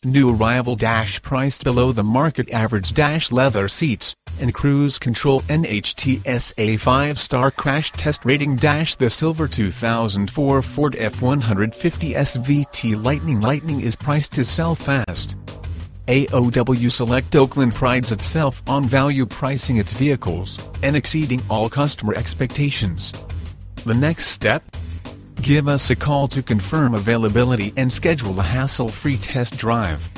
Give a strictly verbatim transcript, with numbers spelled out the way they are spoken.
New arrival dash priced below the market average dash leather seats, and Cruise Control N H T S A five star crash test rating dash the silver two thousand four Ford F one fifty S V T Lightning Lightning is priced to sell fast. A O W Select Oakland prides itself on value pricing its vehicles, and exceeding all customer expectations. The next step? Give us a call to confirm availability and schedule a hassle-free test drive.